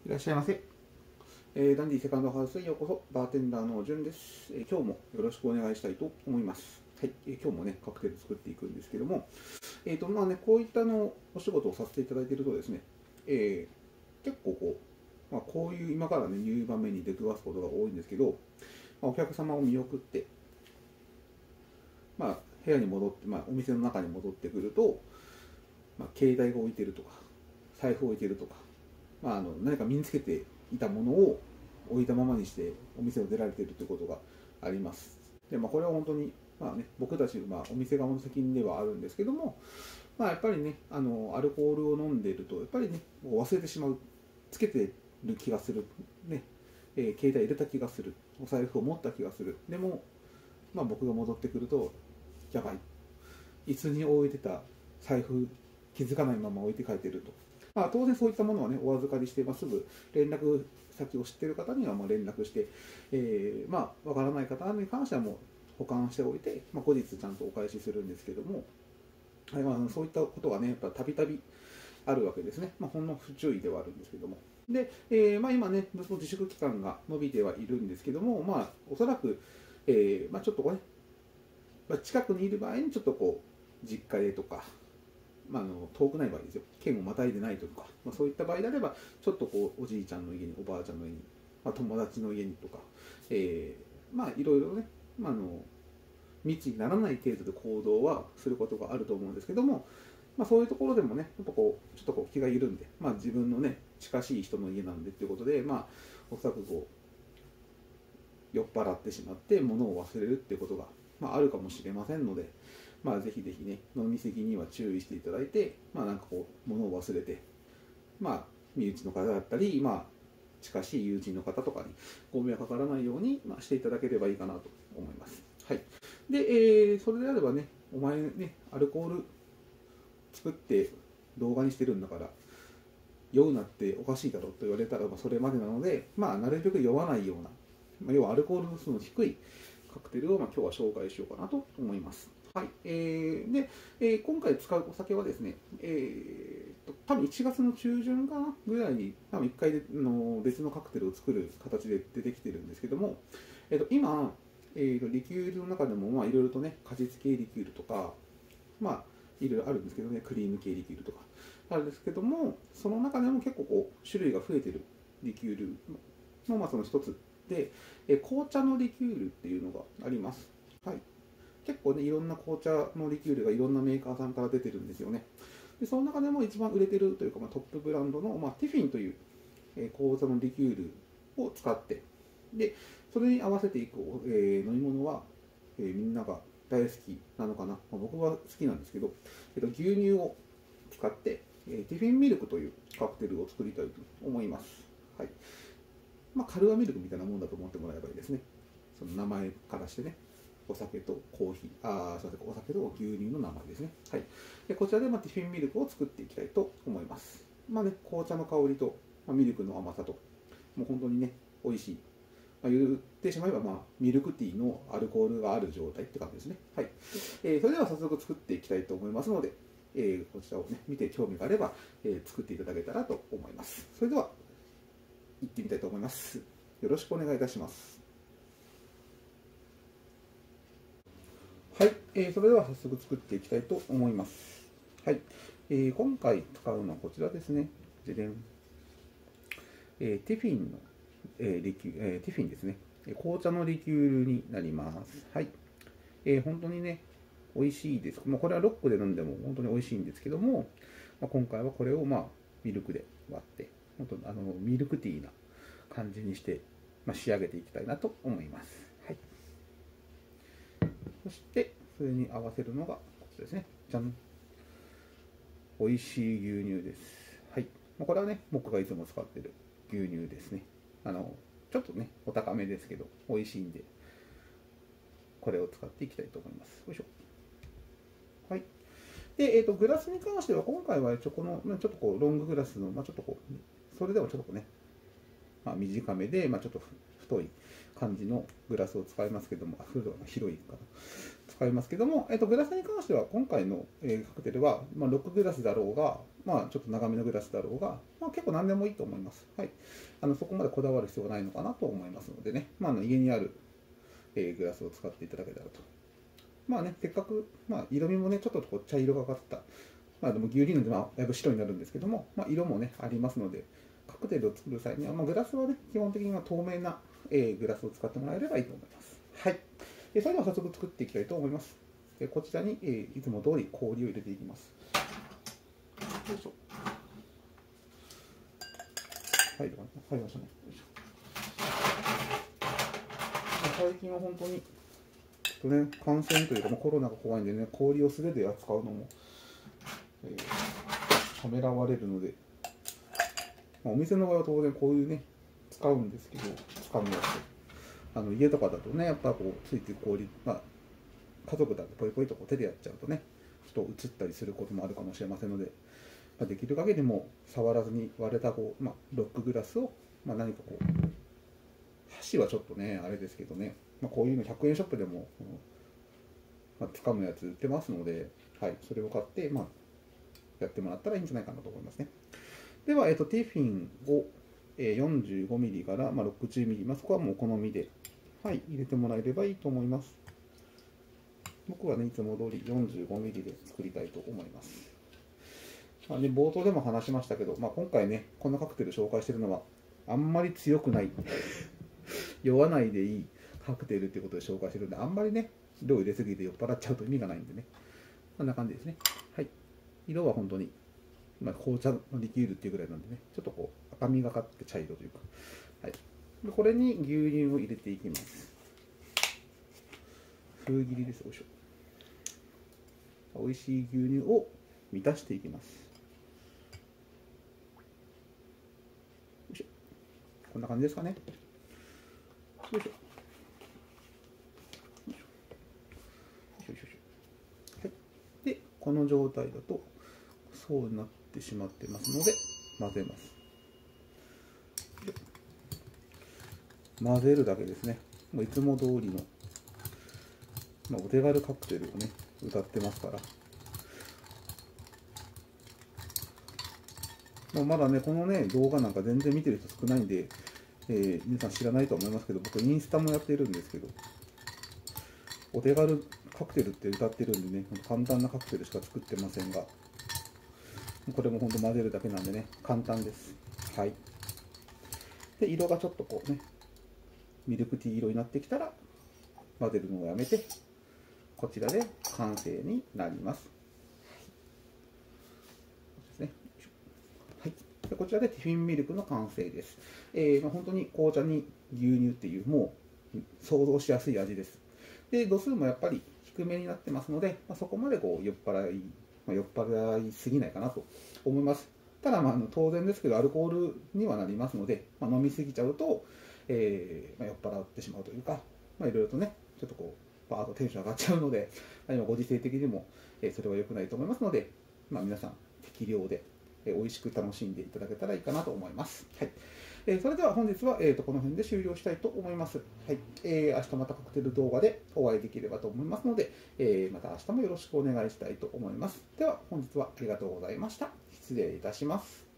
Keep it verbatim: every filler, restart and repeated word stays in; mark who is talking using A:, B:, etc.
A: いらっしゃいませ。えーダンディセカンドハウスへようこそ。バーテンダーのじゅんです、えー今日もよろしくお願いしたいと思います。はい、えー今日もね、カクテル作っていくんですけども、えーとまあね、こういったのお仕事をさせていただいているとですね、えー結構こう、まあ、こういう今からね、入場面に出くわすことが多いんですけど、まあ、お客様を見送って、まあ、部屋に戻って、まあ、お店の中に戻ってくると、まあ、携帯が置いてるとか、財布を置いてるとか、まあ、あの何か身につけていたものを置いたままにしてお店を出られているということがあります。で、まあ、これは本当に、まあね、僕たち、まあ、お店側の責任ではあるんですけども、まあ、やっぱりね、あのアルコールを飲んでいると、やっぱりね、もう忘れてしまう、つけてる気がする、ねえー携帯入れた気がする、お財布を持った気がする、でも、まあ、僕が戻ってくると、やばい、椅子に置いてた財布、気づかないまま置いて帰っていると。まあ、当然そういったものはね、お預かりして、まあ、すぐ連絡先を知っている方にはまあ連絡して、えーまあ、わからない方に関してはもう保管しておいて、まあ、後日ちゃんとお返しするんですけども、はいまあ、そういったことがね、やっぱたびたびあるわけですね。まあ、ほんの不注意ではあるんですけども。で、えーまあ、今ね、その自粛期間が伸びてはいるんですけども、まあ、おそらく、えーまあ、ちょっとこれ、まあ、近くにいる場合にちょっとこう、実家でとか、まあ、あの遠くない場合ですよ、県をまたいでないとか、まあ、そういった場合であれば、ちょっとこうおじいちゃんの家に、おばあちゃんの家に、まあ、友達の家にとか、えー、まあいろいろね、まあ、あの密にならない程度で行動はすることがあると思うんですけども、まあ、そういうところでもね、やっぱこうちょっとこう気が緩んで、まあ、自分のね、近しい人の家なんでっていうことで、まあ、おそらくこう酔っ払ってしまって物を忘れるっていうことが、まあ、あるかもしれませんので、まあ、ぜひぜひね、飲み過ぎには注意していただいて、まあ、なんかこう、物を忘れて、まあ、身内の方だったり、まあ、近しい友人の方とかにご迷惑かからないように、まあ、していただければいいかなと思います。はい。で、えーそれであればね、お前ね、アルコール作って動画にしてるんだから、酔うなっておかしいだろうと言われたら、まあ、それまでなので、まあ、なるべく酔わないような、まあ、要はアルコール度数の低いカクテルを、まあ、今日は紹介しようかなと思います。はい。えー、で、えー今回使うお酒はですね、えーと、多分いちがつの中旬かなぐらいに、多分いっかいでの別のカクテルを作る形で出てきてるんですけども、えーと、今、えーと、リキュールの中でも、まあ、いろいろとね、果実系リキュールとか、まあ、いろいろあるんですけどね、クリーム系リキュールとか、あるんですけども、その中でも結構こう種類が増えてるリキュールの、まあ、その一つで、え紅茶のリキュールっていうのがあります。はい。結構ね、いろんな紅茶のリキュールがいろんなメーカーさんから出てるんですよね。で、その中でも一番売れてるというか、まあ、トップブランドの、まあ、ティフィンという、えー紅茶のリキュールを使って、で、それに合わせていく、えー飲み物は、えーみんなが大好きなのかな。まあ、僕は好きなんですけど、えっと、牛乳を使って、えーティフィンミルクというカクテルを作りたいと思います。はい。まあ、カルアミルクみたいなもんだと思ってもらえばいいですね。その名前からしてね。お酒とコーヒー、あすみません、お酒と牛乳の名前ですね。はい。でこちらで、まあ、ティフィンミルクを作っていきたいと思います。まあね、紅茶の香りと、まあ、ミルクの甘さと、もう本当にね、美味しい。まあ、言ってしまえば、まあ、ミルクティーのアルコールがある状態って感じですね。はい。えーそれでは早速作っていきたいと思いますので、えーこちらをね、見て興味があれば、えー作っていただけたらと思います。それでは、行ってみたいと思います。よろしくお願いいたします。はい、えーそれでは早速作っていきたいと思います。はい、えー今回使うのはこちらですね。ででんえーティフィンの、えーリキュえーティフィンですね。紅茶のリキュールになります。はい、えー本当にね、美味しいです。まあ、これはロックで飲んでも本当に美味しいんですけども、まあ、今回はこれをまあミルクで割って、本当あのミルクティーな感じにして、まあ、仕上げていきたいなと思います。はい、そして、それに合わせるのがこちらですね。じゃん。美味しい牛乳です。はい。これはね、僕がいつも使っている牛乳ですね。あの、ちょっとね、お高めですけど、美味しいんで、これを使っていきたいと思います。よいしょ。はい。で、えっ、ー、と、グラスに関しては、今回はちょこの、ちょっとこう、ロンググラスの、まあ、ちょっとこう、それでもちょっとこうね、まあ、短めで、まあ、ちょっと太い感じのグラスを使いますけども、あ、広いかな。使いますけども、えっと、グラスに関しては、今回の、えーカクテルは、まあ、ロックグラスだろうが、 まあ、ちょっと長めのグラスだろうが、まあ、結構何でもいいと思います。はい、あのそこまでこだわる必要はないのかなと思いますのでね、まあ、あの家にある、えー、グラスを使っていただけたらと。まあね、せっかく、まあ、色味もね、ちょっとこう茶色がかった、まあ、でも牛乳なんで、まあ、だいぶ白になるんですけども、まあ、色もね、ありますので、カクテルを作る際には、まあ、グラスはね、基本的には透明な、えー、グラスを使ってもらえればいいと思います。はい。えー、それでは早速作っていきたいと思います。えー、こちらに、えー、いつも通り氷を入れていきます。よいしょ。入りましたね。よいしょ。最近は本当に、とね、感染というか、まあ、コロナが怖いんでね、氷を素手で扱うのも、えー、ためらわれるので、まあ、お店の場合は当然こういうね、使うんですけど、使うのやつ。あの家とかだとね、やっぱこう、ついつい氷、まあ、家族だとポイポイとこう手でやっちゃうとね、ちょっと映ったりすることもあるかもしれませんので、まあ、できる限りも触らずに割れたこう、まあ、ロックグラスを、まあ、何かこう、箸はちょっとね、あれですけどね、まあ、こういうのひゃくえんショップでも、まあ、掴むやつ売ってますので、はい、それを買って、まあ、やってもらったらいいんじゃないかなと思いますね。では、えっと、ティフィンを よんじゅうごミリ から、まあ、ろくじゅうミリ、まあ、そこはもうお好みで、はい、入れてもらえればいいと思います。僕はね、いつも通り よんじゅうごミリ で作りたいと思います。まあね、冒頭でも話しましたけど、まあ、今回ね、こんなカクテル紹介してるのは、あんまり強くない、酔わないでいいカクテルっていうことで紹介してるんで、あんまりね、量入れすぎて酔っ払っちゃうと意味がないんでね、こんな感じですね。はい。色は本当に、まあ、紅茶のリキュールっていうぐらいなんでね、ちょっとこう赤みがかって茶色というか、はい、でこれに牛乳を入れていきます。風切りです。よいしょ。美味しい牛乳を満たしていきます。よいしょ。こんな感じですかね。よいしょ。よいしょ。よいしょよいしょ。はい。で、この状態だとそうなってしまってますので、混ぜます。混ぜるだけですね。もういつも通りの、まあ、お手軽カクテルをね、歌ってますから。まあ、まだね、このね、動画なんか全然見てる人少ないんで、えー、皆さん知らないと思いますけど、僕インスタもやってるんですけど、お手軽カクテルって歌ってるんでね、簡単なカクテルしか作ってませんが、これも本当混ぜるだけなんでね、簡単です。はい。で、色がちょっとこうね、ミルクティー色になってきたら、混ぜるのをやめて、こちらで完成になります。はい、でこちらでティフィンミルクの完成です。えーまあ、本当に紅茶に牛乳っていう、もう想像しやすい味です。で、度数もやっぱり低めになってますので、まあ、そこまでこう酔っ払い、まあ、酔っ払いすぎないかなと思います。ただ、まあ、当然ですけど、アルコールにはなりますので、まあ、飲みすぎちゃうと、えーまあ、酔っ払ってしまうというか、まあ、いろいろとね、ちょっとこう、バーッとテンション上がっちゃうので、今ご時世的にも、えー、それは良くないと思いますので、まあ、皆さん適量で、えー、美味しく楽しんでいただけたらいいかなと思います。はい。えー、それでは本日は、えー、とこの辺で終了したいと思います。はい。えー、明日またカクテル動画でお会いできればと思いますので、えー、また明日もよろしくお願いしたいと思います。では本日はありがとうございました。失礼いたします。